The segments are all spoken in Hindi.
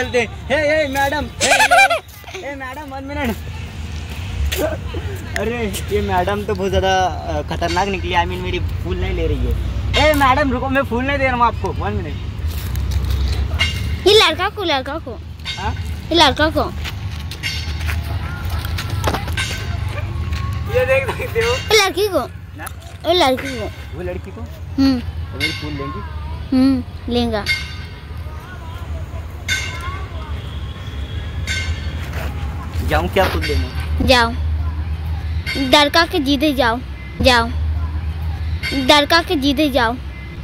चलते। Hey madam, hey madam 1 minute. अरे ये मैडम तो बहुत ज़्यादा खतरनाक निकली। आई मीन मेरी फूल नहीं ले रही है। ए मैडम रुको, मैं फूल नहीं दे रहा हूँ आपको। 1 मिनट। ये लड़का को हाँ? ये लड़का को ये देख सकते हो। ये लड़की को ना? ये लड़की को वो लड़की को तो मेरी फूल लेंगी। लेंगा। जाऊँ क्या फूल लेने? जाओ, डरका के जीते जाओ, जाओ डरका के जीते जाओ।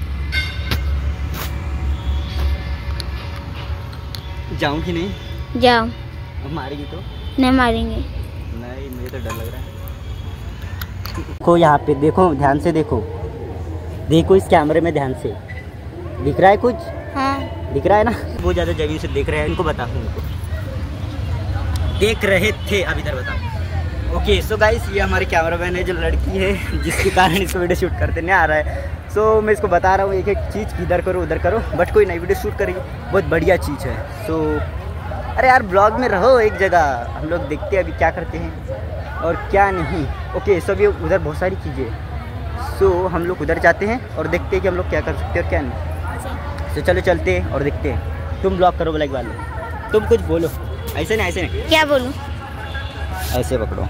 जाऊँ कि नहीं? जाओ। अब मारेगी तो? नहीं मारेंगे। नहीं, मुझे तो डर लग रहा है। देखो यहाँ पे, देखो ध्यान से देखो, देखो इस कैमरे में ध्यान से। दिख रहा है कुछ? हाँ दिख रहा है ना? बहुत ज़्यादा जगह से देख रहे हैं। इनको बताओ, उनको देख रहे थे। अब इधर बताओ। ओके सो गाइस, ये हमारी कैमरामैन है जो लड़की है, जिसके कारण इसको वीडियो शूट करते नहीं आ रहा है। सो मैं इसको बता रहा हूँ एक एक चीज़, इधर करो उधर करो, बट कोई नई वीडियो शूट करेगी, बहुत बढ़िया चीज़ है। सो अरे यार ब्लॉग में रहो एक जगह, हम लोग देखते हैं अभी क्या करते हैं और क्या नहीं। ओके सो अभी उधर बहुत सारी चीज़ें। सो हम लोग उधर जाते हैं और देखते हैं कि हम लोग क्या कर सकते हैं और क्या नहीं। तो चलो चलते हैं और देखते हैं। तुम ब्लॉग करो ब्लॉग वाले, तुम कुछ बोलो। ऐसे नहीं। क्या बोलूं? ऐसे पकड़ो,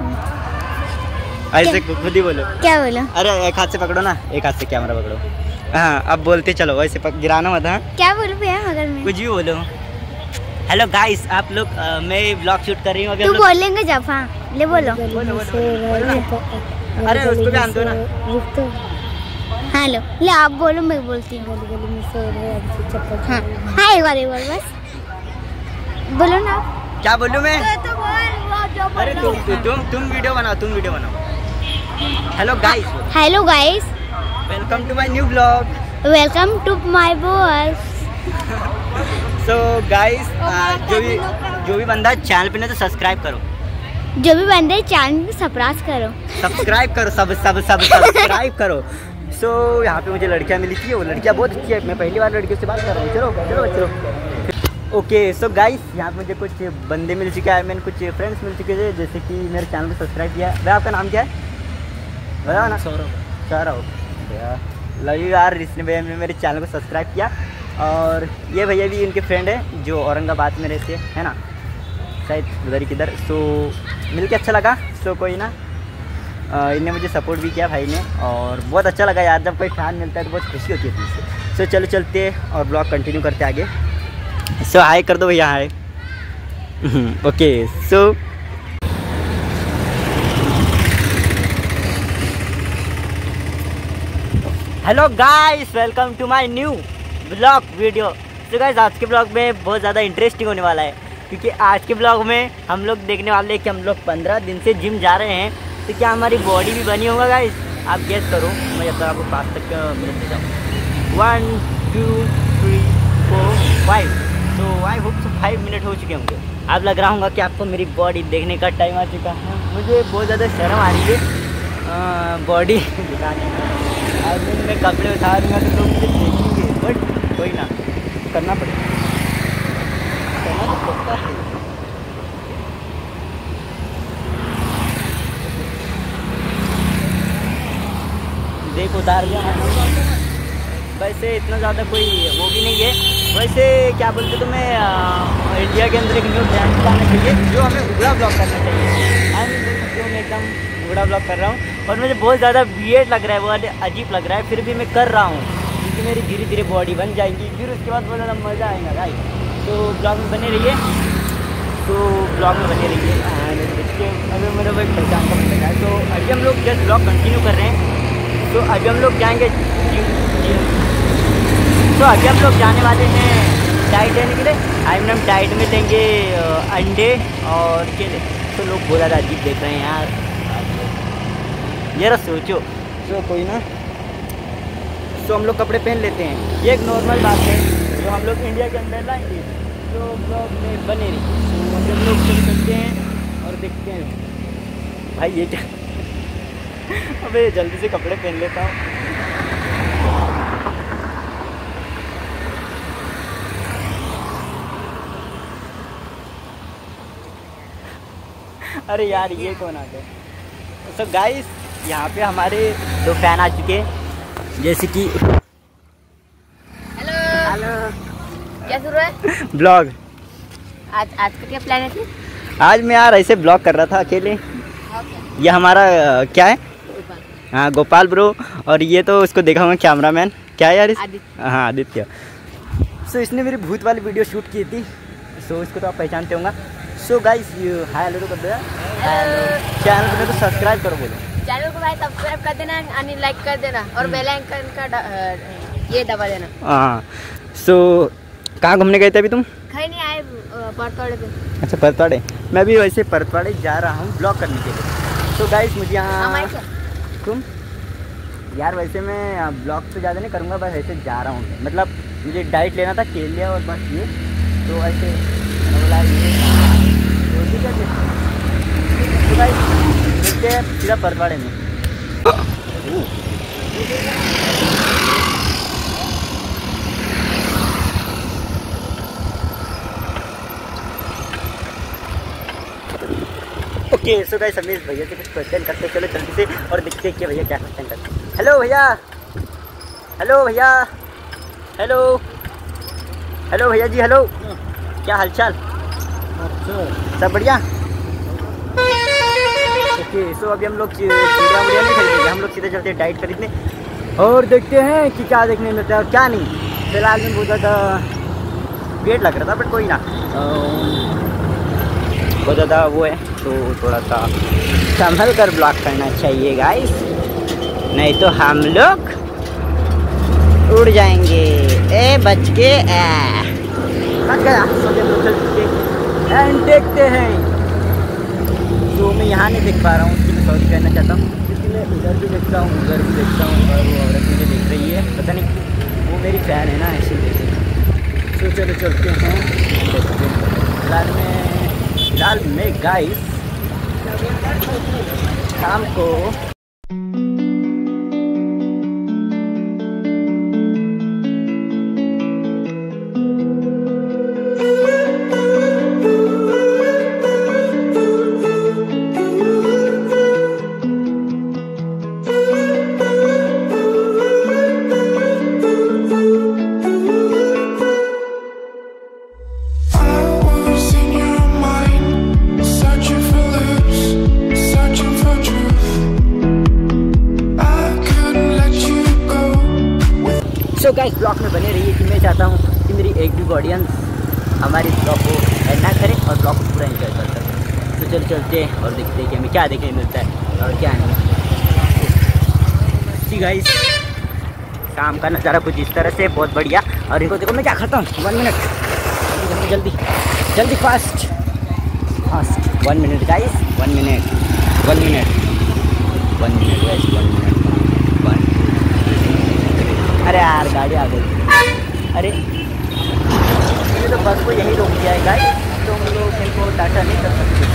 ऐसे खुद ही बोलो। क्या बोलूं? अरे एक हाथ से पकड़ो ना, एक हाथ से कैमरा पकड़ो। हाँ अब बोलते चलो, वैसे गिराना मत। हाँ क्या बोलूं भैया? मगर मैं कुछ भी बोलो। हेलो गाइस, आप लोग मैं ब्लॉग शूट कर रही हूँ। तू बोलेंगे जब? हाँ ले बोलो। अरे उसको भी आन दो ना। हाँ लो ले, आप बोलो मैं बोलती हूँ। हाँ हाँ एक बार बस बोलो ना। क्या बोलूँ मैं? तो बोल। अरे तुम वीडियो बनाओ, तुम वीडियो बनाओ। Hello guys, welcome to my new blog. Welcome to my blog. So guys, जो भी बंदा चैनल पे ना तो सब्सक्राइब करो। जो भी बंदे चैनल को सब्सक्राइब करो, सब्सक्राइब करो। सो यहाँ पे मुझे लड़कियाँ मिली थी, वो लड़कियाँ बहुत अच्छी है। मैं पहली बार लड़कियों से बात कर रहा हूँ। चलो। ओके सो गाइस, यहाँ पे मुझे कुछ बंदे मिल चुके हैं, मैंने कुछ फ्रेंड्स मिल चुके थे, जैसे कि मेरे चैनल को सब्सक्राइब किया। भाई आपका नाम क्या है? बताओ ना। सौरभ। लव यू यार, इसने भैया मेरे चैनल को सब्सक्राइब किया। और ये भैया भी इनके फ्रेंड है जो औरंगाबाद में रहते हैं ना, शायद उधर ही किधर। सो मिलके अच्छा लगा। सो कोई ना, इनने मुझे सपोर्ट भी किया भाई ने, और बहुत अच्छा लगा यार, जब कोई फैन मिलता है तो बहुत खुशी होती है इससे। सो चलो चलते और ब्लॉग कंटिन्यू करते आगे। सो हाय कर दो भैया, hi. Okay so hello guys, welcome to my new blog video. तो गाइस आज के ब्लॉग में बहुत ज़्यादा इंटरेस्टिंग होने वाला है, क्योंकि आज के ब्लॉग में हम लोग देखने वाले हैं कि हम लोग 15 दिन से जिम जा रहे हैं, तो क्या हमारी बॉडी भी बनी होगा गाइस? आप गेस करो, मैं जब तक आपको 5 तक मिनट देता हूँ। 1 2 3 4 5। तो आई होप 5 मिनट हो चुके होंगे। अब लग रहा होगा कि आपको मेरी बॉडी देखने का टाइम आ चुका है। मुझे बहुत ज़्यादा शर्म आ रही है बॉडी दिखाने में। आज मैं कपड़े उठा रही हूँ तो लोग मुझे देखेंगे, बट कोई ना, करना पड़ेगा, करना तो पड़ता है। देख उतार गया। वैसे इतना ज़्यादा कोई वो भी नहीं है। वैसे क्या बोलते तो मैं इंडिया के अंदर एक न्यू ब्रांड लाना चाहिए जो हमें उगड़ा ब्लॉग करना चाहिए। मैं एकदम उगड़ा ब्लॉग कर रहा हूँ और मुझे बहुत ज़्यादा वियर्ड लग रहा है, बहुत अजीब लग रहा है, फिर भी मैं कर रहा हूँ क्योंकि मेरी धीरे धीरे बॉडी बन जाएगी, फिर उसके बाद बहुत ज़्यादा मज़ा आएगा गाइस। तो ब्लॉग में बने रहिए, देखिए अगर मेरा भाई पहचान का बन है। तो अभी हम लोग जस्ट ब्लॉग कंटिन्यू कर रहे हैं। तो अभी हम लोग जाएंगे तो अभी हम लोग जाने वाले हैं डाइट लेने के लिए। हम डाइट में लेंगे अंडे और केले। तो लोग बहुत ज़्यादा अजीब देख रहे हैं यार, जरा सोचो। तो कोई ना, तो हम लोग कपड़े पहन लेते हैं, ये एक नॉर्मल बात है जो हम लोग इंडिया के अंदर लाएंगे। तो ब्लॉग में बने रही, तो हम लोग चल सकते हैं और देखते हैं भाई ये क्या। अबे जल्दी से कपड़े पहन लेता हूँ। अरे यार ये कौन आ गया। तो गाइस यहाँ पे हमारे 2 फैन आ चुके हैं, जैसे कि हेलो, क्या शुरू है ब्लॉग। आज का क्या प्लान है? आज मैं यार ऐसे ब्लॉग कर रहा था अकेले। ये हमारा क्या है? हाँ गोपाल ब्रो। और ये तो उसको देखा हुआ कैमरामैन, क्या है यार हाँ आदित्य। सो इसने मेरी भूत वाली वीडियो शूट की थी, सो इसको तो आप पहचानते होंगे। सो गाइस हाय हेलो तो कर दो यार, चैनल को तो सब्सक्राइब करो, बोलो चैनल को भाई सब्सक्राइब कर देना और लाइक कर देना और बेल आइकन का ये दबा देना। हाँ सो कहाँ घूमने गए थे अभी तुम? कहीं नहीं आए, परतवाड़े पे। अच्छा परतवाड़े, मैं भी वैसे परतवाड़े जा रहा हूँ ब्लॉग करने के लिए। तो गाइस मुझे यहाँ तुम यार वैसे मैं ब्लॉग तो ज़्यादा नहीं करूँगा, बस ऐसे जा रहा हूँ। मतलब मुझे डाइट लेना था, केले और बस ये, तो ऐसे बोला ये ठीक है। तो गाइस मिलते हैं सीधा परतवाड़े में। ओके सो गाइस हमें इस भैया से कुछ क्वेश्चन करते, चलो जल्दी से और देखते हैं कि भैया क्या क्वेश्चन करते हैं। हेलो भैया, हेलो भैया, हेलो हेलो भैया जी, हेलो क्या हालचाल? सब बढ़िया। ओके सो अभी हम लोग चिड़िया उड़िया नहीं खरीदेंगे, हम लोग सीधे चलते हैं डाइट खरीदने और देखते हैं कि क्या देखने मिलता है और क्या नहीं। फिलहाल में बहुत ज़्यादा वेट लग रहा था, बट कोई ना, बहुत ज़्यादा वो है तो थोड़ा सा संभल कर ब्लॉक करना चाहिए गाइस, नहीं तो हम लोग उड़ जाएंगे। बच के एंड देखते हैं। तो मैं यहाँ नहीं देख पा रहा हूँ, उसकी मैं सॉरी कहना चाहता हूँ, क्योंकि मैं उधर भी देखता हूँ उधर भी देखता हूँ और वो औरत मुझे देख रही है, पता नहीं वो मेरी फ़ैन है ना इसीलिए। तो चलो चलते हैं। फिलहाल में गाइस शाम को तो गाइस ब्लॉग में बने रहिए कि मैं चाहता हूँ कि मेरी एक भी ऑडियंस हमारे ब्लॉग को एड ना करे और ब्लॉग को पूरा एंजॉय कर सके। तो चल चलते हैं और देखते हैं कि हमें क्या देखने मिलता है और क्या नहीं। जी गाइस शाम का नज़ारा कुछ इस तरह से बहुत बढ़िया। और इनको देखो मैं क्या खाता हूँ, 1 मिनट जल्दी जल्दी fast 1 minute guys, 1 minute guys 1 minute. अरे यार गाड़ी आ गई, अरे मैंने तो बस को यही रोक दिया है गाइस, तो हम लोग इनको टाटा नहीं कर सकते।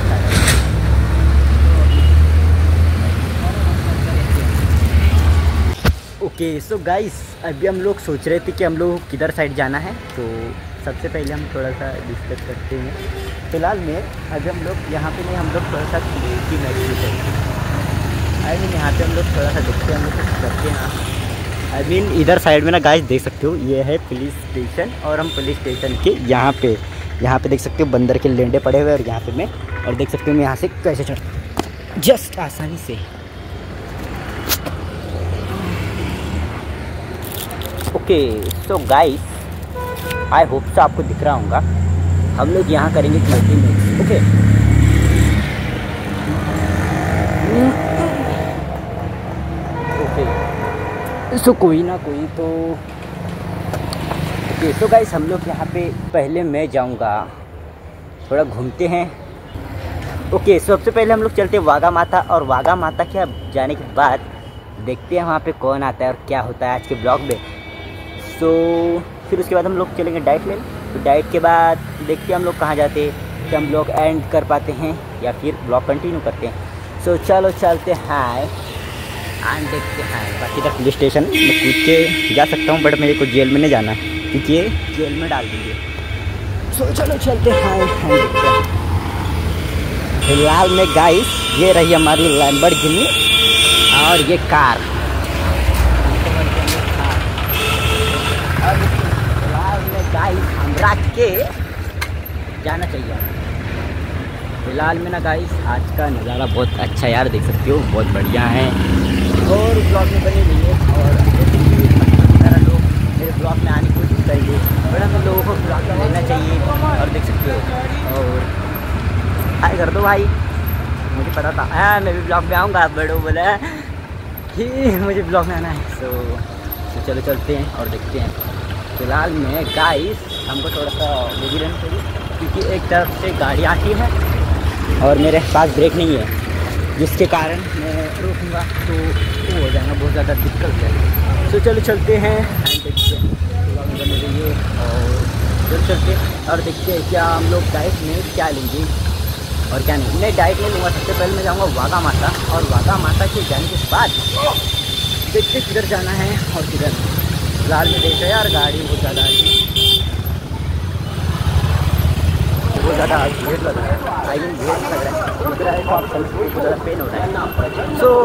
ओके सो गाइस अभी हम लोग सोच रहे थे कि हम लोग किधर साइड जाना है, तो सबसे पहले हम थोड़ा सा डिस्कस करते हैं। फिलहाल में अभी हम लोग यहाँ पे नहीं, हम लोग थोड़ा सा की मैच करते हैं। आई मीन यहाँ पे हम लोग थोड़ा सा देखते हैं, हम लोग कुछ करते हैं। आई मीन इधर साइड में ना गाइस देख सकते हो ये है पुलिस स्टेशन, और हम पुलिस स्टेशन के यहाँ पे देख सकते हो बंदर के लेंडे पड़े हुए, और यहाँ पे मैं और देख सकते हो मैं यहाँ से कैसे चढ़ जस्ट आसानी से। Okay so guys I hope so आपको दिख रहा होगा, हम लोग यहाँ करेंगे क्लोजिंग मिक्स। ओके सो कोई ना कोई तो ओके सो गाइस हम लोग यहाँ पे पहले मैं जाऊँगा, थोड़ा घूमते हैं। ओके सबसे पहले हम लोग चलते हैं वाघा माता, और वाघा माता के जाने के बाद देखते हैं वहाँ पे कौन आता है और क्या होता है आज के ब्लॉग में। सो फिर उसके बाद हम लोग चलेंगे डाइट लेने, तो डाइट के बाद देखते हैं हम लोग कहाँ जाते हैं, कि हम लोग एंड कर पाते हैं या फिर ब्लॉग कंटिन्यू करते हैं। सो चलो चलते हैं एंड देखते हैं। बाकी इधर पुलिस स्टेशन मैं कूद के जा सकता हूँ, बट मेरे को जेल में नहीं जाना है क्योंकि ये जेल में डाल देंगे। सो चलो चलते हैं एंड देखते हैं। फिलहाल में गाइस ये रही हमारी लैम्बोर्गिनी और ये कार। और फिलहाल में गाइस हमरा के जाना चाहिए। फिलहाल में ना गाइस आज का नज़ारा बहुत अच्छा यार, देख सकते हो बहुत बढ़िया है और ब्लॉग में बने रहिए। और सारा लोग मेरे ब्लॉग में आने की कोशिश करेंगे, बड़ा हम लोगों को ब्लॉग में लेना चाहिए। और देख सकते हो और हाय कर दो भाई, मुझे पता था मैं भी ब्लॉग में आऊँगा। आप बड़ो बोला कि मुझे ब्लॉग में आना है, तो चलो चलते हैं और देखते हैं। फिलहाल में गाइस हमको थोड़ा सा बिजी रहना चाहिए, क्योंकि एक तरफ से गाड़ी आती है और मेरे पास ब्रेक नहीं है, जिसके कारण मैं रुकूँगा तो वो हो जाएगा बहुत ज़्यादा दिक्कत है। तो चलो चलते हैं देखते हैं बने रहिए और चलो चलते और देखते हैं क्या हम लोग डाइट में क्या लेंगे और क्या नहीं। मैं डाइट नहीं लूँगा, सबसे पहले मैं जाऊँगा वाघा माता, और वाघा माता के जाने के बाद देखते किधर जाना है और किधर नहीं। फिलहाल में देखो यार गाड़ी बहुत ज़्यादा बहुत ज़्यादा भीड़ लग रहा है, आई मीन भीड़ लग रहा है, बहुत ज़्यादा पेन हो रहा है। सो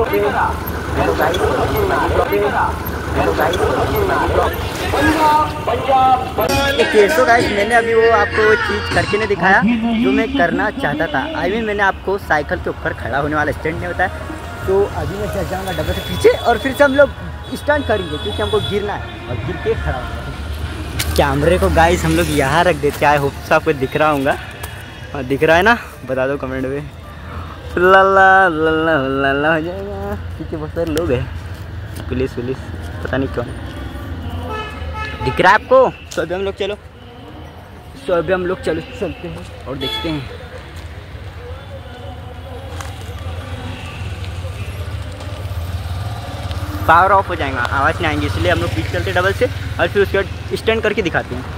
सो गाइस मैंने अभी वो आपको वो चीज़ करके नहीं दिखाया जो मैं करना चाहता था। आई मीन मैंने आपको साइकिल के ऊपर खड़ा होने वाला स्टैंड नहीं होता है, तो अभी मैं चल जाऊँगा डब्बे से पीछे और फिर से हम लोग स्टैंड करेंगे, क्योंकि हमको गिरना है और गिर के खड़ा होना है। कैमरे को गाइस हम लोग यहाँ रख देते हैं, आई होप से आपको दिख रहा होगा, और दिख रहा है ना, बता दो कमेंट में। लल्ला लल्ला लल्ला हो जाएगा, पीछे बहुत सारे लोग हैं, पुलिस पता नहीं कौन दिख रहा है आपको। तो अभी हम लोग चलते हैं और देखते हैं। पावर ऑफ हो जाएगा, आवाज़ नहीं आएंगी, इसलिए हम लोग पीछे चलते डबल से और फिर उसके बाद स्टैंड करके दिखाते हैं।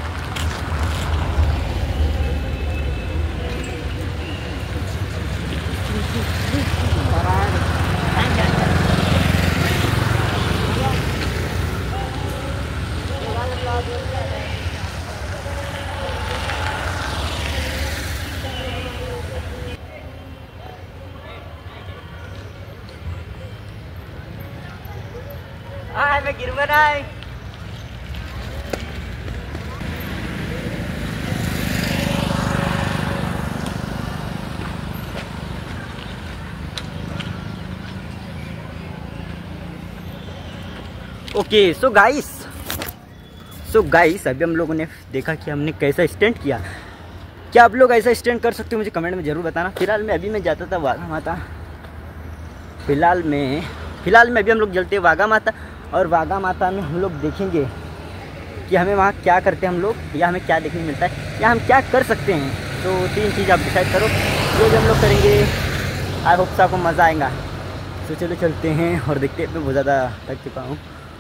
मैं गिरूंगा ना। ओके सो गाइस अभी हम लोगों ने देखा कि हमने कैसा स्टंट किया। क्या आप लोग ऐसा स्टंट कर सकते हो, मुझे कमेंट में ज़रूर बताना। फिलहाल में अभी मैं जाता था वाघा माता। फिलहाल में अभी हम लोग चलते हैं वाघा माता, और वाघा माता में हम लोग देखेंगे कि हमें वहाँ क्या करते हैं हम लोग, या हमें क्या देखने मिलता है, या हम क्या कर सकते हैं। तो 3 चीज़ आप डिसाइड करो, जो भी हम लोग करेंगे आई होप आपको मज़ा आएगा। तो चलो चलते हैं और देखते हैं। मैं बहुत ज़्यादा थक चुका हूँ।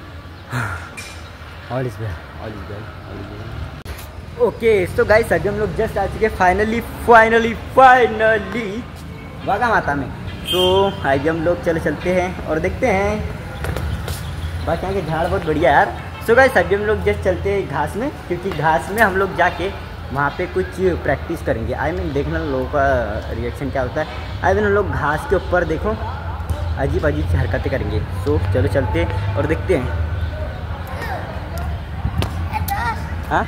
All is well. Okay so guys अभी हम लोग जस्ट आ चुके फाइनली वाघा माता में। तो आइए हम लोग चलते हैं और देखते हैं। बाकी यहाँ के झाड़ बहुत बढ़िया यार। सो गाइस अभी हम लोग जस्ट चलते हैं घास में, क्योंकि घास में हम लोग जाके वहाँ पे कुछ प्रैक्टिस करेंगे। आई मीन देखना लोगों का रिएक्शन क्या होता है। आई मीन हम लोग घास के ऊपर देखो अजीब सी हरकतें करेंगे। सो चलो चलते और देखते हैं। हाँ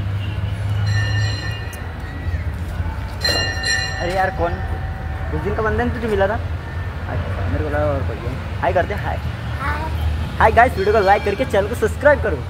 अरे यार कौन उस दिन का बंधन तुझे मिला था? अच्छा मेरे को लगा और कोई। हाय करते हैं। हाय गाइस, वीडियो को लाइक करके चैनल को सब्सक्राइब करो।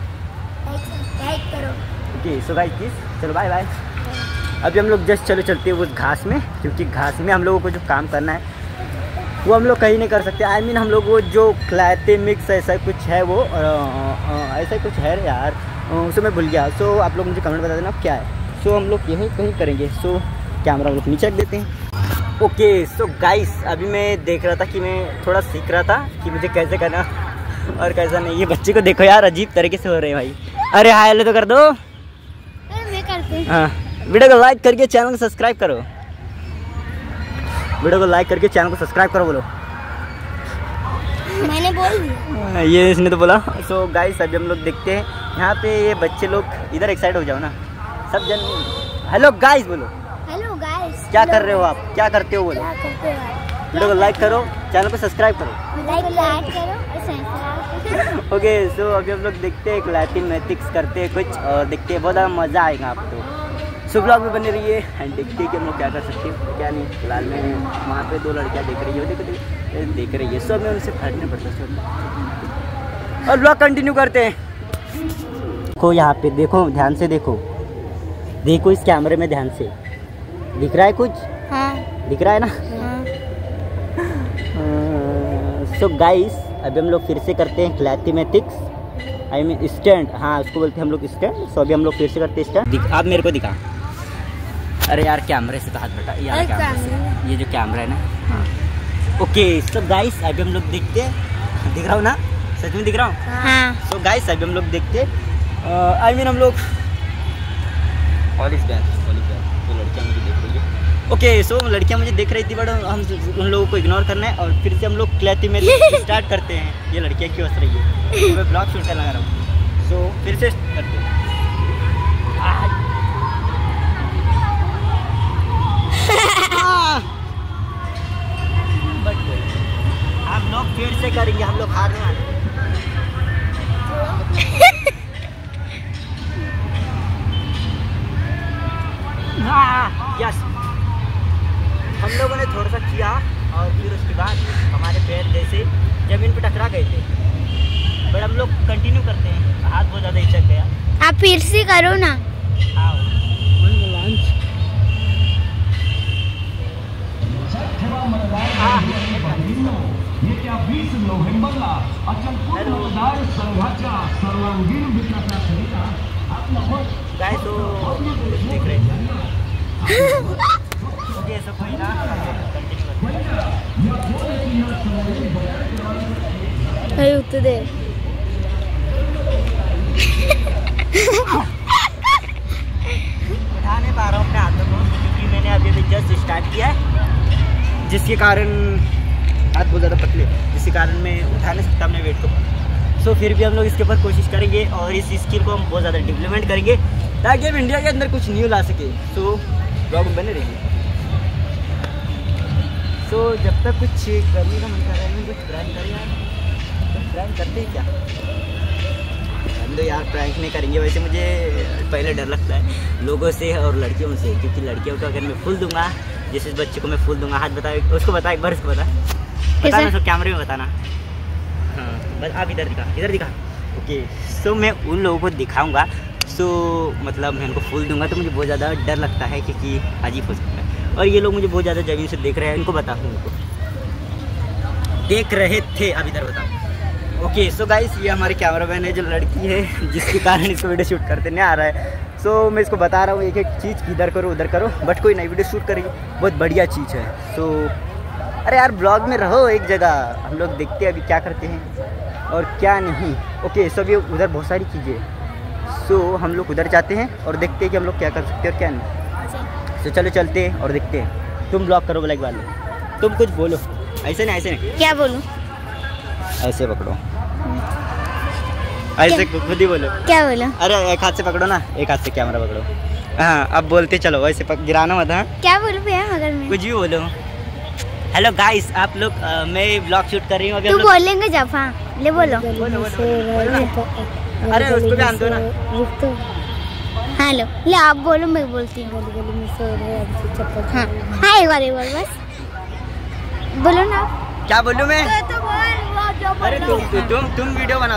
ओके सो गाइस प्लीज चलो बाय बाय। अभी हम लोग जस्ट चलते हैं उस घास में, क्योंकि घास में हम लोगों को जो काम करना है वो हम लोग कहीं नहीं कर सकते। आई मीन हम लोग वो जो खिलाते मिक्स ऐसा कुछ है, वो ऐसा कुछ है यार, उसको मैं भूल गया। सो आप लोग मुझे कमेंट बता देना क्या है। सो हम लोग यही कहीं करेंगे। सो कैमरा हम लोग नीचे रख देते हैं। ओके सो गाइस अभी मैं देख रहा था कि मैं थोड़ा सीख रहा था कि मुझे कैसे करना और कैसा नहीं। ये बच्चे को देखो यार, अजीब तरीके से हो रहे हैं भाई। अरे हाय हेलो तो कर दो। मैं करते हैं। हाँ वीडियो को लाइक करके चैनल को सब्सक्राइब करो। वीडियो को लाइक करके चैनल को सब्सक्राइब करो। बोलो मैंने बोल दिया। ये इसने तो बोला। सो गाइस अभी हम लोग देखते हैं यहाँ पे ये बच्चे लोग। इधर एक साइड हो जाओ ना सब जन। हेलो गाइस बोलो। Hello guys. क्या कर रहे हो आप, क्या करते हो बोलो? वीडियो को लाइक करो, चैनल को सब्सक्राइब करो। ओके सो अभी हम लोग देखते हैं लैटिन मैथिक्स करते हैं कुछ और देखते हैं, बहुत ज़्यादा मज़ा आएगा आपको। सो ब्लॉग में बने रहिए एंड देखते हैं कि हम लोग क्या कर सकते हैं क्या नहीं। फिलहाल में वहाँ पे 2 लड़कियाँ देख रही है, देख रही है, सो हमें उनसे फर्क नहीं पड़ता। और ब्लॉग कंटिन्यू करते हैं। देखो यहाँ पे, देखो ध्यान से देखो, देखो इस कैमरे में ध्यान से, दिख रहा है कुछ? हाँ दिख रहा है ना? सो गाइस अभी हम लोग फिर से करते हैं क्लैथमेटिक्स, आई मीन स्टैंड, हाँ उसको बोलते हैं हम लोग स्टैंड। सो अभी हम लोग फिर से करते हैं स्टैंड। आप मेरे को दिखा, अरे यार कैमरे से तो हाथ बटा यार, कैमरे से, ये जो कैमरा है ना। हाँ ओके सो गाइस अभी हम लोग देखते हैं, दिख रहा हूँ ना, सच में दिख रहा हूँ? हाँ। सो गाइस अभी हम लोग देखते हैं, आई मीन हम लोग ऑल इज वेल, तो लड़कियाँ मुझे देख रही है। ओके सो लड़कियाँ मुझे देख रही थी बट हम उन लोगों को इग्नोर करना है और फिर से हम लोग क्लैथमेटिक्स स्टार्ट करते हैं। ये लड़कियाँ क्यों हंस रही है? मैं ब्लॉग शूट करने लगा रहा हूँ, सो फिर से करते हैं। आप लोग फिर से करेंगे, हम लोग हारने वाले। यस हम लोगों ने थोड़ा सा किया और फिर उसके बाद हमारे पैर जैसे जमीन पे टकरा गए थे, बट हम लोग कंटिन्यू करते हैं। हाथ बहुत ज़्यादा हिचक गया। आप फिर से करो ना। गाइस तो देख रहे हैं। ओके सो कोई ना, अरे उत्तर दे। उठा नहीं पा रहा हूँ अपने हाथों को क्योंकि मैंने अभी जस्ट स्टार्ट किया है, जिसके कारण हाथ बहुत ज़्यादा पतले, जिसके कारण मैं उठा नहीं सकता अपने वेट को। सो फिर भी हम लोग इसके ऊपर कोशिश करेंगे और इस स्किल को हम बहुत ज़्यादा डेवलपमेंट करेंगे ताकि हम इंडिया के अंदर कुछ न्यू ला सके। सो ब्लॉग में बने रहिए। सो जब तक कुछ करने का मन कर रहा है, कुछ प्रैंक करें यार, प्रैंक करते हैं क्या? हम तो यार प्रैंक नहीं करेंगे। वैसे मुझे पहले डर लगता है लोगों से और लड़कियों से, क्योंकि लड़कियों को अगर मैं फूल दूंगा, जैसे इस बच्चे को मैं फूल दूंगा, हाथ बताओ उसको, बता एक बार उसको बताना तो कैमरे में बताना। हाँ बस आप इधर दिखा। ओके सो मैं उन लोगों को दिखाऊंगा। सो मतलब मैं उनको फूल दूंगा तो मुझे बहुत ज़्यादा डर लगता है क्योंकि अजीब हो सकता है। और ये लोग मुझे बहुत ज़्यादा जमीन से देख रहे हैं, इनको बताऊँ, उनको देख रहे थे। अब इधर बताओ। ओके सो गाइस ये हमारे कैमरामैन है जो लड़की है, जिसके कारण इसको वीडियो शूट करते नहीं आ रहा है। सो मैं इसको बता रहा हूँ एक एक चीज़, इधर करो उधर करो, बट कोई नहीं, वीडियो शूट करेगी, बहुत बढ़िया चीज़ है। सो अरे यार ब्लॉग में रहो एक जगह, हम लोग देखते हैं अभी क्या करते हैं और क्या नहीं। ओके सो अभी उधर बहुत सारी चीज़ें, सो हम लोग उधर जाते हैं और देखते हैं कि हम लोग क्या कर सकते हैं और क्या नहीं। तो चलो चलते हैं और देखते हैं। तुम ब्लॉग करो ब्लैक वाले, तुम कुछ बोलो। ऐसे नहीं क्या बोलूं? ऐसे पकड़ो, ऐसे खुद ही बोलो। क्या बोलो? अरे एक हाथ से पकड़ो ना, एक हाथ से कैमरा पकड़ो। हाँ अब बोलते चलो, ऐसे गिराना मत। हाँ क्या बोलूं भैया? मगर मैं कुछ भी बोलो। हेलो गाइस आप लोग, मैं ब्लॉग शूट कर रही हूँ अभी। तू बोलेंगे जब? हाँ ले बोलो। अरे उसको भी आन दो ना। हाँ लो ले, आप बोलो मैं बोलती हूँ। हाँ हाँ एक बार बस बोलो ना। क्या बोलूँ मैं? तो बोल जो अरे तुम वीडियो बनाओ,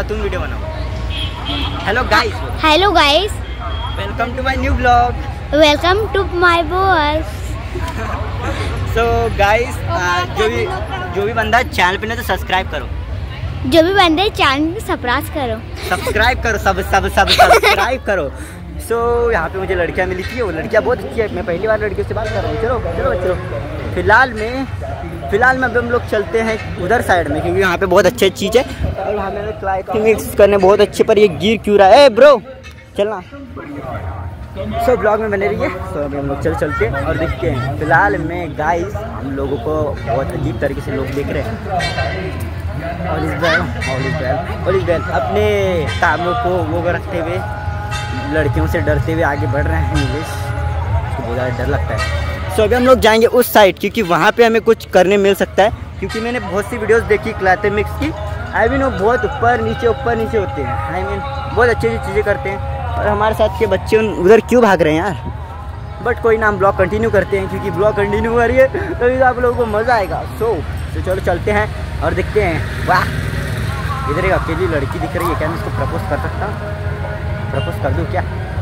hello guys welcome to my new blog. Welcome to my boss. So guys जो भी बंदा चैनल पे ना तो सब्सक्राइब करो, जो भी बंदे चैनल को सब्सक्राइब करो, सब्सक्राइब करो। सो यहाँ पे मुझे लड़कियाँ मिली थी, वो लड़कियाँ बहुत अच्छी है। मैं पहली बार लड़कियों से बात कर रहा हूँ। चलो फिलहाल में अभी हम लोग चलते हैं उधर साइड में, क्योंकि यहाँ पे बहुत अच्छी चीज़ है और हमें क्लाइमेक्स करने बहुत अच्छे, पर ये गिर क्यों रहा है ब्रो? चलना। सो ब्लॉग में बने रहिए। सो अभी हम लोग चलते हैं और देखते हैं। फिलहाल में गाइस हम लोगों को बहुत अजीब तरीके से लोग देख रहे हैं। ऑल इज वेल अपने कामों को वो रखते हुए, लड़कियों से डरते हुए आगे बढ़ रहे हैं। इंग्लिश उसको बहुत ज़्यादा डर लगता है। सो अभी हम लोग जाएंगे उस साइड, क्योंकि वहाँ पे हमें कुछ करने मिल सकता है, क्योंकि मैंने बहुत सी वीडियोस देखी क्लाइमेक्स की। आई मीन वो बहुत ऊपर नीचे होते हैं। आई मीन बहुत अच्छी अच्छी चीज़ें करते हैं, और हमारे साथ के बच्चे उधर क्यों भाग रहे हैं यार। बट कोई ना, हम ब्लॉग कंटिन्यू करते हैं, क्योंकि ब्लॉग कंटिन्यू हो रही है तो आप लोगों को मज़ा आएगा। सो चलो चलते हैं और देखते हैं। वाह, इधर एक अकेली लड़की दिख रही है, क्या मैं इसको प्रपोज कर सकता हूँ? प्रपोज कर दूँ क्या?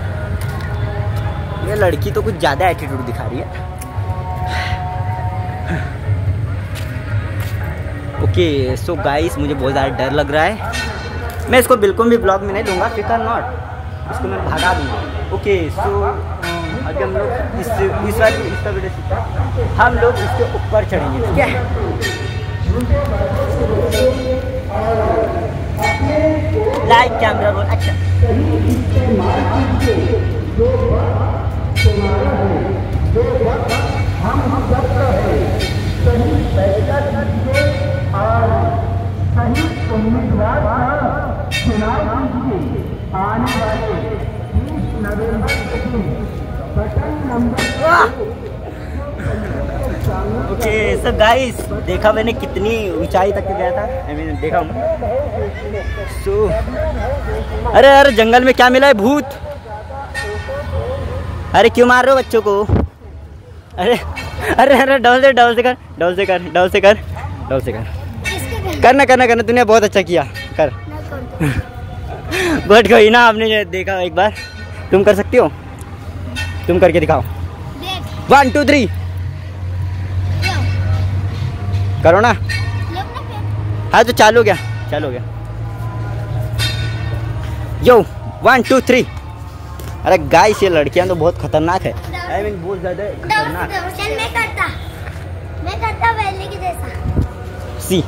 ये लड़की तो कुछ ज़्यादा एटीट्यूड दिखा रही है। ओके सो गाइस, मुझे बहुत ज़्यादा डर लग रहा है। मैं इसको बिल्कुल भी ब्लॉग में नहीं दूंगा, फिकर नॉट, इसको मैं भगा दूंगा। ओके सो अभी हम लोग इस इसका वीडियो सीखा, हम लोग इसके ऊपर चढ़ेंगे, ठीक है? Like camera roll action. Okay so guys, देखा मैंने कितनी ऊंचाई तक गया था। आई मीन देखा हूँ। सो अरे यार, जंगल में क्या मिला है? भूत। अरे क्यों मार रहे हो बच्चों को? अरे अरे अरे डबल से कर। करना तूने बहुत अच्छा किया, कर। बट कोई ना, आपने देखा एक बार, तुम कर सकती हो, तुम करके दिखाओ। 1 2 3 करो ना। हाँ तो चालू गया। यो 1 2 3। अरे गाइस, ये लड़कियां तो बहुत खतरनाक है। आई मीन बहुत ज्यादा खतरनाक। मैं करता पहले की जैसा। सी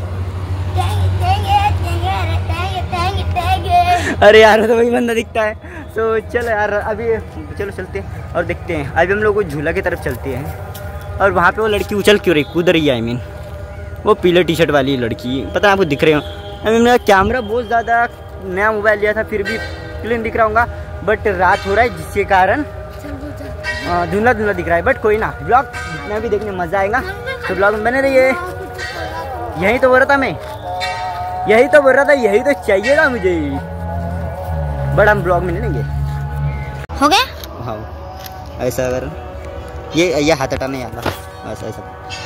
अरे यार, तो वही बंदा दिखता है। तो चलो यार, अभी चलो चलते हैं और देखते हैं। अभी हम लोग झूला की तरफ चलते हैं, और वहाँ पे वो लड़की उछल क्यों रही, कूद रही है। आई मीन वो पीले टी शर्ट वाली लड़की, पता है आपको दिख रही हो। आई मीन मेरा कैमरा बहुत ज़्यादा, नया मोबाइल लिया था, फिर भी क्लीन दिख रहा होगा, बट रात हो रहा है जिसके कारण धुंधला दिख रहा है। बट कोई ना, ब्लॉग में भी देखने मज़ा आएगा, तो ब्लॉग में बने रहिए। यही तो बोल रहा था मैं, यही तो चाहिए था मुझे। बट हम ब्लॉग में नहीं लेंगे। हो गया? हाँ, ऐसा अगर ये हाथ हटाने आता, ऐसा।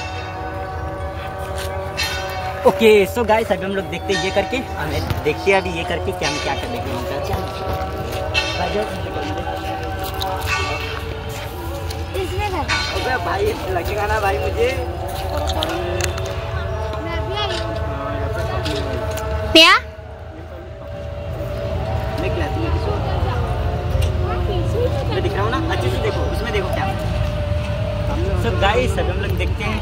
ओके सो गाइस, अभी हम लोग देखते हैं ये करके, हमें देखते हैं अभी ये करके क्या कर देंगे। भाई लगेगा ना भाई मुझे। क्या? मैं दिख रहा हूँ ना, अच्छे से देखो, उसमें देखो क्या। सो गाइस, अभी हम लोग देखते हैं।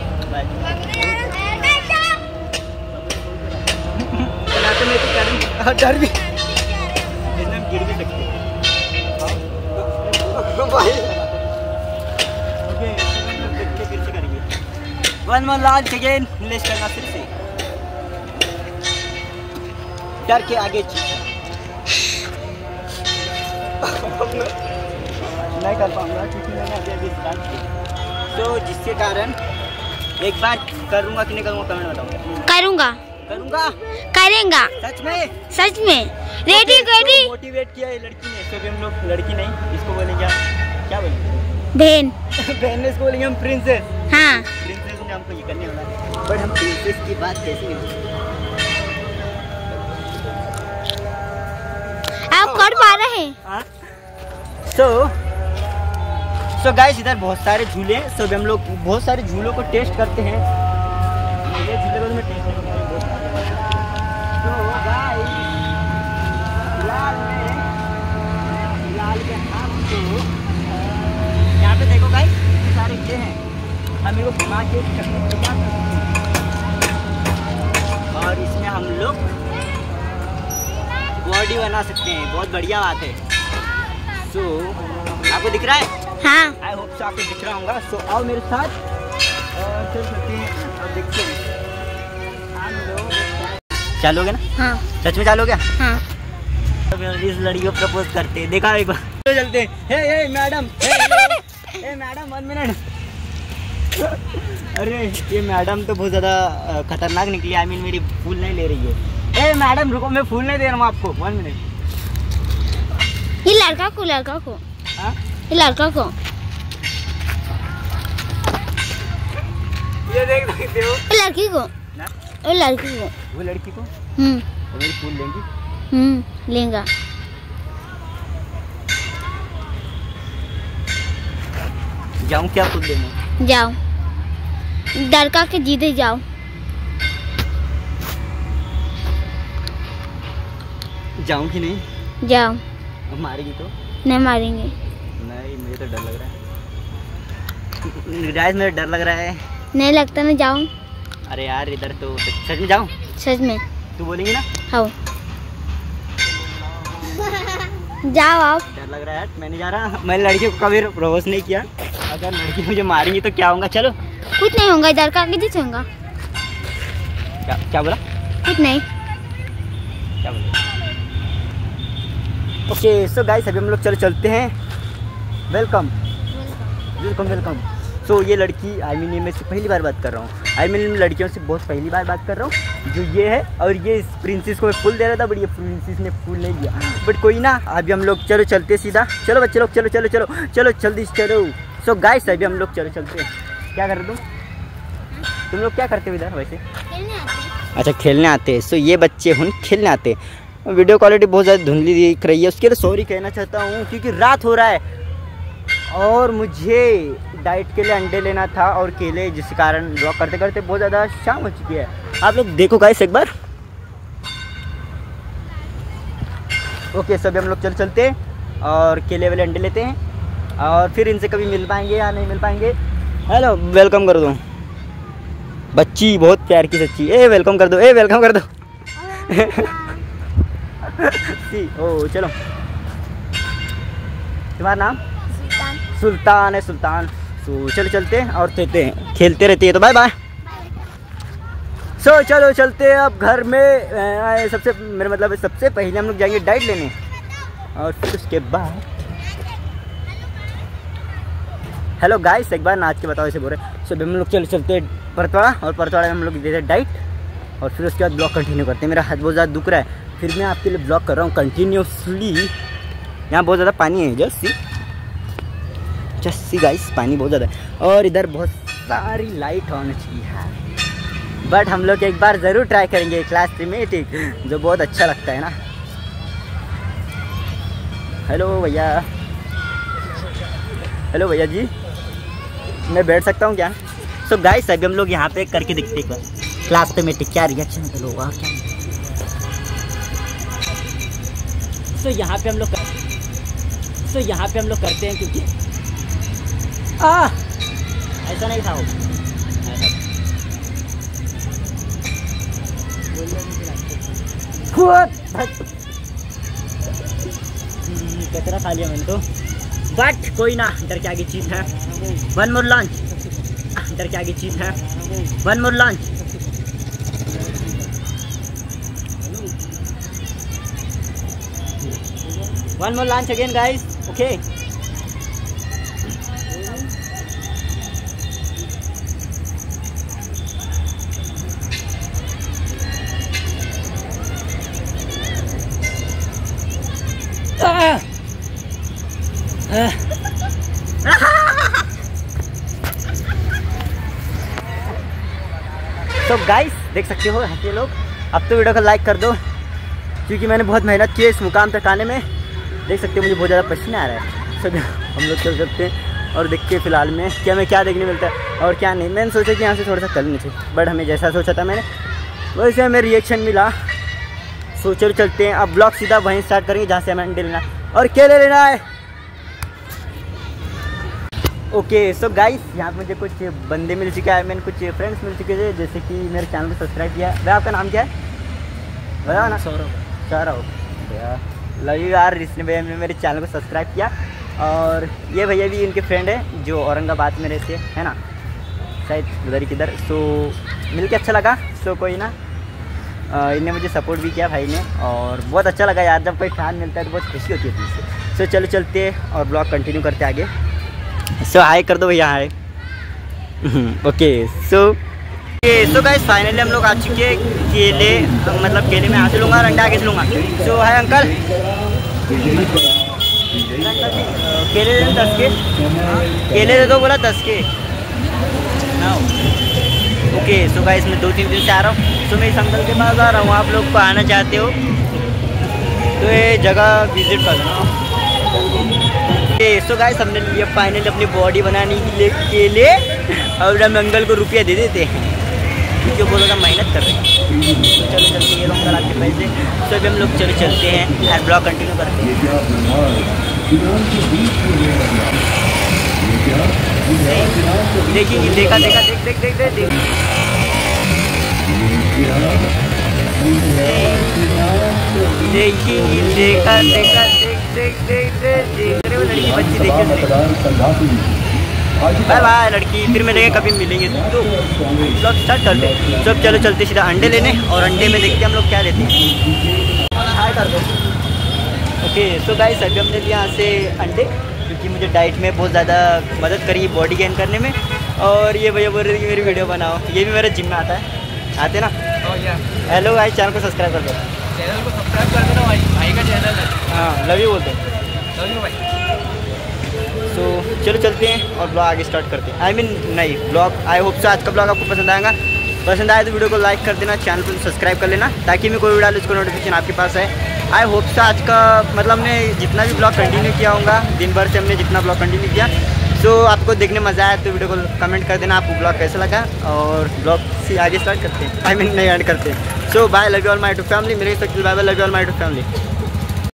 डर भी, इसमें गिर भी सकते हैं। फिर से करेंगे। 1 more launch again, लिस्ट करना फिर से। डर के आगे नहीं कर पाऊंगा, क्योंकि मैंने अभी स्टार्ट किया। तो जिसके कारण एक बार करूँगा कि नहीं करूँगा, कमेंट बताओ। करेंगा सच में। रेडी मोटिवेट किया है लड़की ने। तो हम लोग लड़की नहीं, इसको बोलेंगे क्या बोलेंगे? बहन ने इसको बोलेंगे हम प्रिंसेस। हाँ, प्रिंसेस ने हमको ये करने वाला है, बट हम प्रिंसेस की बात कैसे नहीं? आप कर पा रहे हैं? सो गाइस, इधर बहुत सारे झूले हैं। सो हम लोग बहुत सारे झूलों को टेस्ट करते हैं। ये झूले को मैं टेस्ट करूँगा। तो गाइस, लाल के हाथ को यहाँ पे देखो गाइस, ये सारे ये हैं, हम इनको घुमा के और इसमें हम लोग बॉडी बना सकते हैं। बहुत बढ़िया बात है। सो आपको दिख रहा है? हाँ, आई होप सो आपको दिख रहा होगा। सो आओ मेरे साथ और चल सकते हैं और देखते हैं। चालू हो गया ना? हाँ। सच में चालू हो गया? हाँ। तो इस लड़की को प्रपोज करते हैं, देखा एक बार। तो चलते हैं। Hey madam 1 minute. अरे ये मैडम तो बहुत ज़्यादा खतरनाक निकली। आई मीन मेरी फूल नहीं ले रही है। ए मैडम रुको, मैं फूल नहीं दे रहा हूँ आपको। 1 मिनट। ये लड़का को हाँ? ये लड़का को ये देख सकते हो। ये लड़की को ना? वो लड़की को वो लड़की को तो मेरी फूल लेंगी। लेंगा। जाऊँ क्या फूल लेने? जाओ, लड़का के जीते जाओ। जाऊँ कि नहीं? जाओ। अब मारेगी तो? नहीं मारेंगे। नहीं, मुझे तो डर लग रहा है। गाइस मुझे डर लग रहा है। नहीं लगता ना, जाओ। अरे यार इधर तो सच में जाऊँ? सच में तू बोलेंगी ना? हाँ। जाओ आप। डर लग रहा है यार, मैं नहीं जा रहा। मैंने लड़की को कभी प्रपोज नहीं किया। अगर लड़की मुझे मारेंगी तो क्या होगा? चलो। कुछ नहीं होगा, इधर का आगे जीत होगा। क्या बोला? कुछ नहीं। क्या बोला? ओके सो गाइस अभी हम लोग चलते हैं। Welcome welcome welcome. सो ये लड़की आई मीन मैं से पहली बार बात कर रहा हूँ। आई मीन लड़कियों से बहुत पहली बार बात कर रहा हूँ जो ये है। और ये इस प्रिंसेस को मैं फूल दे रहा था, बट ये प्रिंसेस ने फूल नहीं दिया। बट कोई ना, अभी हम लोग चलते सीधा। चलो बच्चे लोग, चलो चलो चलो चलो जल्दी चलो। सो गाइस अभी हम लोग चलते हैं। क्या कर रहे तुम लोग क्या करते हो इधर वैसे? अच्छा खेलने आते हैं। सो ये बच्चे हुन खेलने आते हैं। वीडियो क्वालिटी बहुत ज़्यादा धुंधली दिख रही है, उसके लिए सॉरी कहना चाहता हूँ क्योंकि रात हो रहा है और मुझे डाइट के लिए अंडे लेना था और केले, जिस कारण ब्लॉग करते करते बहुत ज़्यादा शाम हो चुकी है। आप लोग देखो गाइस एक बार। ओके सभी हम लोग चलते हैं और केले वाले अंडे लेते हैं और फिर इनसे कभी मिल पाएंगे या नहीं मिल पाएंगे। हेलो वेलकम कर दो बच्ची, बहुत प्यार की सच्ची। ए वेलकम कर दो, ए वेलकम कर दो। ओ चलो, तुम्हारा नाम? सुल्तान है। सुल्तान। तो चलो चलते हैं और खेलते रहते हैं। तो बाय बाय। सो चलो चलते हैं अब घर में। सबसे मेरा मतलब सबसे पहले हम लोग जाएंगे डाइट लेने और फिर उसके बाद हेलो गाइस एक बार नाच के बताओ ऐसे बोल रहे। सो हम लोग चलते परतवाड़ा और परतवाड़ा में हम लोग देते डाइट और फिर उसके बाद ब्लॉग कंटिन्यू करते हैं। मेरा हाथ बहुत ज़्यादा दुख रहा है, फिर मैं आपके लिए ब्लॉग कर रहा हूँ कंटिन्यूसली। यहाँ बहुत ज़्यादा पानी है, जस्ट सी गाइस, पानी बहुत ज़्यादा है और इधर बहुत सारी लाइट ऑन चाहिए है। बट हम लोग एक बार ज़रूर ट्राई करेंगे क्लास 3 में, ठीक, जो बहुत अच्छा लगता है ना। हेलो भैया, हेलो भैया जी, मैं बैठ सकता हूँ क्या? सो गाइस अभी हम लोग यहाँ पे करके दिखते एक बार क्लास पे में क्या रिएक्शन होगा क्या। सो यहाँ पे हम लोग करते हैं क्योंकि ऐसा नहीं था वो, कचरा खा लिया मैंने तो, बट कोई ना, डर के आगे चीज है। वन मोर लॉन्च, डर के आगे चीज है। One more launch. One more launch again guys, okay. तो गाइस देख सकते हो हंसे लोग। अब तो वीडियो को लाइक कर दो क्योंकि मैंने बहुत मेहनत की है इस मुकाम तक आने में। देख सकते हो मुझे बहुत ज़्यादा पसीना आ रहा है। सब हम लोग चल सकते हैं और देखते हैं फिलहाल में क्या मैं क्या देखने मिलता है और क्या नहीं। मैंने सोचा कि यहाँ से थोड़ा सा करना चाहिए, बट हमें जैसा सोचा था मैंने वैसे हमें रिएक्शन मिला। सो चलो चलते हैं अब ब्लॉग सीधा वहीं स्टार्ट करेंगे जहाँ से हमें अंडे लेना और केले लेना है। ओके सो गाइस यहाँ पे मुझे कुछ बंदे मिल चुके हैं, मैंने कुछ फ्रेंड्स मिल चुके थे जैसे कि मेरे चैनल को सब्सक्राइब किया। भैया आपका नाम क्या है? भैया ना सौरभ भैया, लव यू यार, इसने भैया ने मेरे चैनल को सब्सक्राइब किया। और ये भैया भी इनके फ्रेंड है जो औरंगाबाद में रहते है ना, शायद उधर किधर। सो मिल के अच्छा लगा। सो कोई ना, इन्हें मुझे सपोर्ट भी किया भाई ने और बहुत अच्छा लगा यार, जब कोई फैन मिलता है तो बहुत खुशी होती है इससे। सो चलो चलते और ब्लॉग कंटिन्यू करते आगे। सो हाय कर दो भैया, hi okay so guys finally हम लोग आ चुके हैं केले, मतलब केले में यहाँ से लूँगा और अंडा आगे से लूँगा। सो हाय अंकल, केले दे 10 के, केले दे दो, बोला 10 के ना। ओके सो गाइस मैं 2-3 दिन से आ रहा हूँ, सो मैं इस अंकल के पास आ रहा हूँ। आप लोग को आना चाहते हो तो ये जगह विजिट कर देना। सो गाइस हमने लिया फाइनली अपनी बॉडी बनाने के लिए, और हम अंकल को रुपया दे देते हैं क्योंकि वो लोग मेहनत कर रहे हैं। चलो चलते ये लोग करा के पैसे, तो अभी हम लोग चलते हैं और ब्लॉग कंटिन्यू करते हैं। देखिए देखा देख लड़की बच्ची देखिए। बाय बाय लड़की, फिर मिलेंगे कभी मिलेंगे तो ब्लॉग स्टार्ट करते हैं। सब चलो चलते सीधा अंडे लेने, और अंडे में देखते हैं हम लोग क्या लेते हैं। हाय कर दो। ओके सो गाइस अभी हमने लिया यहाँ से अंडे, क्योंकि मुझे डाइट में बहुत ज़्यादा मदद करी बॉडी गेन करने में। और ये भैया बोल रहे थे कि मेरी वीडियो बनाओ, ये भी मेरे जिम में आता है, आते ना। हेलो भाई, चैनल को सब्सक्राइब कर दो, चैनल को सब्सक्राइब कर देना भाई का चैनल है। हाँ लव यू बोलते हैं। लव यू भाई। तो चलो चलते हैं और ब्लॉग आगे स्टार्ट करते हैं। नहीं ब्लॉग, आई होप सो आज का ब्लॉग आपको पसंद आएगा। पसंद आए तो वीडियो को लाइक कर देना, चैनल को सब्सक्राइब कर लेना, ताकि मैं कोई वीडियो डालूँ उसको नोटिफिकेशन आपके पास है। आई होप सो आज का मतलब हमने जितना भी ब्लॉग कंटिन्यू किया होगा, दिन भर से हमने जितना ब्लॉग कंटिन्यू किया, सो आपको देखने मज़ा आया तो वीडियो को कमेंट कर देना आपको ब्लॉग कैसा लगा, और ब्लॉग से आगे स्टार्ट करते हैं। नहीं एंड करते हैं। So bye, love you all my to family, मेरे bye bye, love you all my to family.